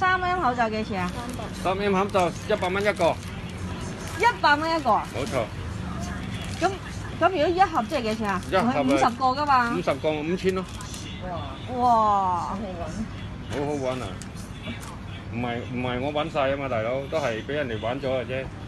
3M 口罩幾錢啊 3M 口罩100蚊一個 ？100蚊一個啊？ 冇錯。 咁如果一盒即係幾錢啊？ 一盒 50個㗎嘛 ？50個5000咯。 哇！ 好好揾啊！唔係我揾晒啊嘛，大佬都係俾人哋玩咗嘅啫。